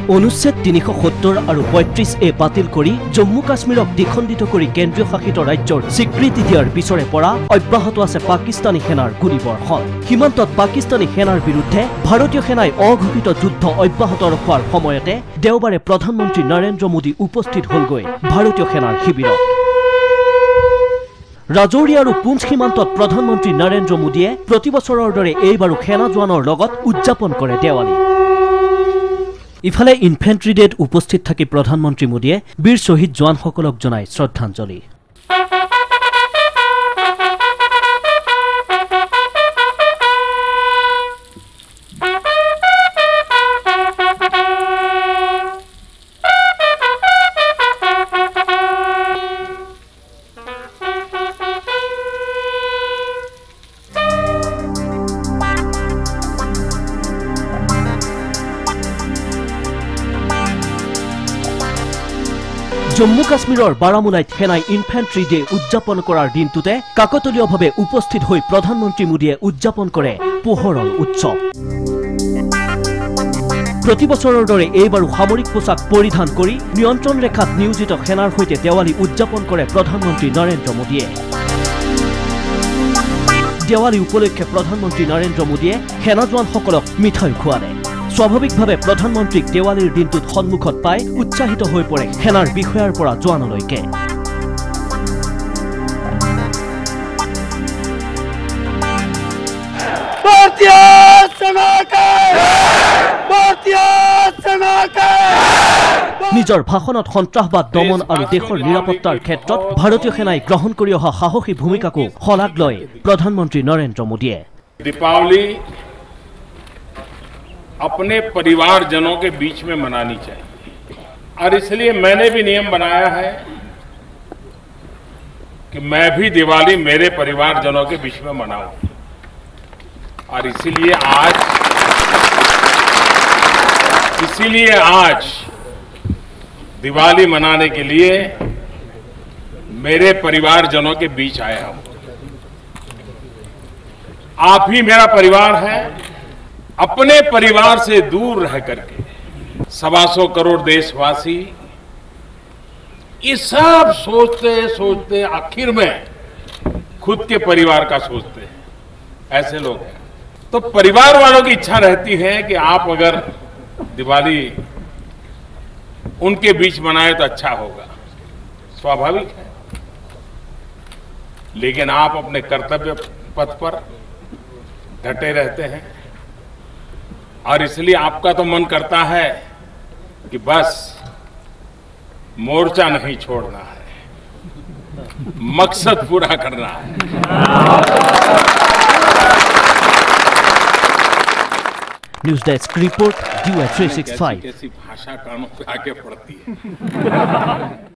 অনুচ্ছেদ 370 আৰু 35A বাতিল কৰি জম্মু কাশ্মীৰক দ্বিখণ্ডিত কৰি কেন্দ্ৰীয় শাসিত ৰাজ্যৰ স্বীকৃতি দিয়াৰ পিছৰে পৰা অব্যাহত আছে পাকিস্তানী সেনাৰ গুলীবৰ্ষণ। সীমান্তত পাকিস্তানী সেনাৰ বিৰুদ্ধে ভাৰতীয় সেনাই অঘোষিত যুদ্ধ অব্যাহত ৰখাৰ সময়তে দেওবাৰে প্ৰধানমন্ত্ৰী নৰেন্দ্ৰ মোদী উপস্থিত হ'লগৈ ভাৰতীয় সেনাৰ শিবিৰত। ৰাজৌৰি আৰু পুঞ্চ সীমান্তত প্ৰধানমন্ত্ৰী নৰেন্দ্ৰ মোদীয়ে প্ৰতিবছৰৰ দৰে এইবাৰো সেনা জোৱানৰ লগত উদযাপন কৰে দেৱালী। ইফালে ইনফেন্ট্ৰি ডেত উপস্থিত থাকি প্ৰধানমন্ত্ৰী মোদীয়ে বীৰ শ্বহীদ জোৱানসকলক জনায় শ্ৰদ্ধাঞ্জলি। জম্মু কাশ্মীৰৰ বাৰামুলাত সেনাই ইনফেন্ট্ৰি ডে উদযাপন কৰাৰ দিনটোতে কাকতলীয়ভাৱে উপস্থিত হৈ প্ৰধানমন্ত্ৰী মোদীয়ে উদযাপন কৰে পোহৰৰ উৎসৱ। প্ৰতিবছৰৰ দৰে এইবাৰো সামৰিক পোছাক পৰিধান কৰি নিয়ন্ত্ৰণ ৰেখাত নিয়োজিত সেনাৰ সৈতে দেৱালী উদযাপন কৰে প্ৰধানমন্ত্ৰী নৰেন্দ্ৰ মোদীয়ে। দেৱালী উপলক্ষে প্ৰধানমন্ত্ৰী নৰেন্দ্ৰ মোদীয়ে সেনা জোৱানসকলক মিঠাই খুৱালে। স্বাভাৱিকভাৱে প্ৰধানমন্ত্ৰীক দেৱালীৰ দিনটোত সন্মুখত পাই উৎসাহিত হৈ পৰে সেনাৰ বিষয়াৰ পৰা জোৱানলৈকে। নিজৰ ভাষণত সন্ত্ৰাসবাদ দমন আৰু দেশৰ নিৰাপত্তাৰ ক্ষেত্ৰত ভাৰতীয় সেনাই গ্ৰহণ কৰি অহা সাহসী ভূমিকাকো শলাগ লয় প্ৰধানমন্ত্ৰী নৰেন্দ্ৰ মোদীয়ে। दीपावली अपने परिवारजनों के बीच में मनानी चाहिए और इसलिए मैंने भी नियम बनाया है कि मैं भी दिवाली मेरे परिवारजनों के बीच में मनाऊं और इसीलिए आज दिवाली मनाने के लिए मेरे परिवारजनों के बीच आया हूं। आप ही मेरा परिवार है। अपने परिवार से दूर रह करके 125 करोड़ देशवासी ये सब सोचते सोचते आखिर में खुद के परिवार का सोचते हैं। ऐसे लोग हैं तो परिवार वालों की इच्छा रहती है कि आप अगर दिवाली उनके बीच मनाए तो अच्छा होगा, स्वाभाविक है। लेकिन आप अपने कर्तव्य पथ पर डटे रहते हैं और इसलिए आपका तो मन करता है कि बस मोर्चा नहीं छोड़ना है, मकसद पूरा करना है। News desk report DY 365। कैसी भाषा कानों पे आके पड़ती है।